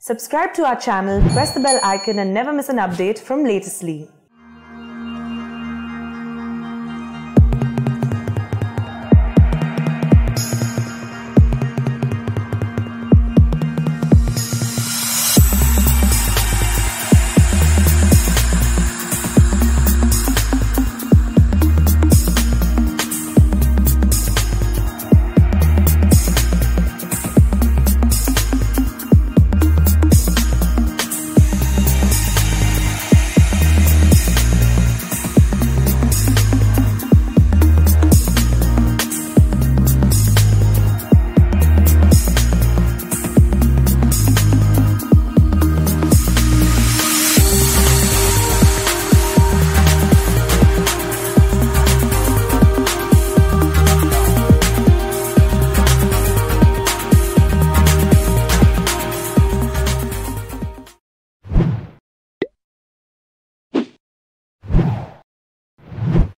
Subscribe to our channel, press the bell icon and never miss an update from Latestly.